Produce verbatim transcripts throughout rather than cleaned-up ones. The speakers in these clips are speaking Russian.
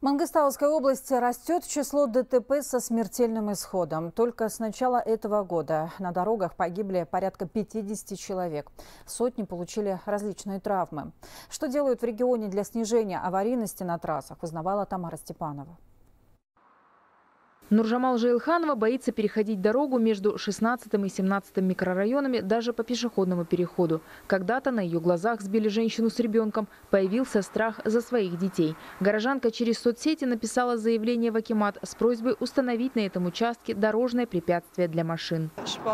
В Мангыстауской области растет число ДТП со смертельным исходом. Только с начала этого года на дорогах погибли порядка пятидесяти человек. Сотни получили различные травмы. Что делают в регионе для снижения аварийности на трассах, узнавала Тамара Степанова. Нуржамал Жаилханова боится переходить дорогу между шестнадцатым и семнадцатым микрорайонами даже по пешеходному переходу. Когда-то на ее глазах сбили женщину с ребенком. Появился страх за своих детей. Горожанка через соцсети написала заявление в акимат с просьбой установить на этом участке дорожное препятствие для машин.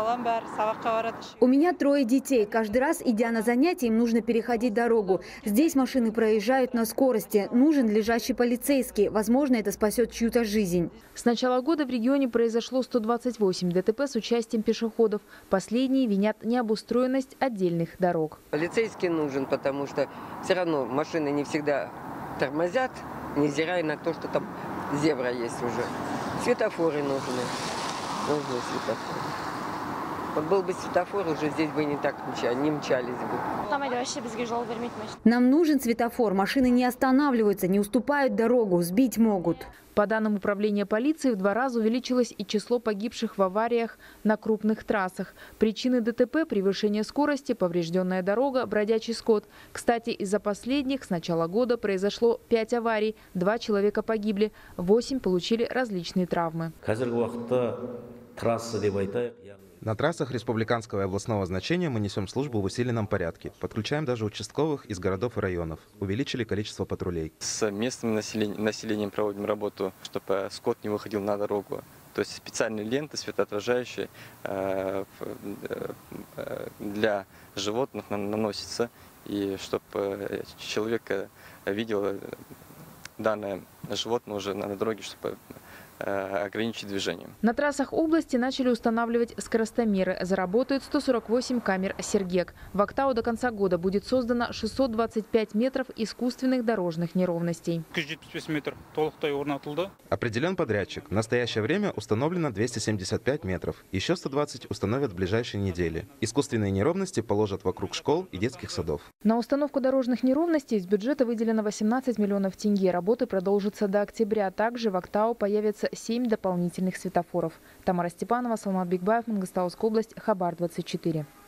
У меня трое детей. Каждый раз, идя на занятия, им нужно переходить дорогу. Здесь машины проезжают на скорости. Нужен лежащий полицейский. Возможно, это спасет чью-то жизнь. С начала года в регионе произошло сто двадцать восемь ДТП с участием пешеходов. Последние винят необустроенность отдельных дорог. Полицейский нужен, потому что все равно машины не всегда тормозят, невзирая на то, что там зебра есть уже. Светофоры нужны. Нужны светофоры. Вот был бы светофор, уже здесь бы не так не мчались бы. Нам нужен светофор. Машины не останавливаются, не уступают дорогу, сбить могут. По данным управления полиции, в два раза увеличилось и число погибших в авариях на крупных трассах. Причины ДТП – превышение скорости, поврежденная дорога, бродячий скот. Кстати, из-за последних с начала года произошло пять аварий, два человека погибли, восемь получили различные травмы. На трассах республиканского и областного значения мы несем службу в усиленном порядке. Подключаем даже участковых из городов и районов. Увеличили количество патрулей. С местным населением, населением проводим работу, чтобы скот не выходил на дорогу. То есть специальные ленты светоотражающие э, э, для животных наносятся, и чтобы человек видел данное животное уже на дороге, чтобы ограничить движение. На трассах области начали устанавливать скоростомеры. Заработают сто сорок восемь камер «Сергек». В Актау до конца года будет создано шестьсот двадцать пять метров искусственных дорожных неровностей. Определен подрядчик. В настоящее время установлено двести семьдесят пять метров. Еще сто двадцать установят в ближайшие недели. Искусственные неровности положат вокруг школ и детских садов. На установку дорожных неровностей из бюджета выделено восемнадцать миллионов тенге. Работы продолжатся до октября. Также в Актау появится семь дополнительных светофоров. Тамара Степанова, Салмат Бикбаев, Мангыстауская область, Хабар двадцать четыре.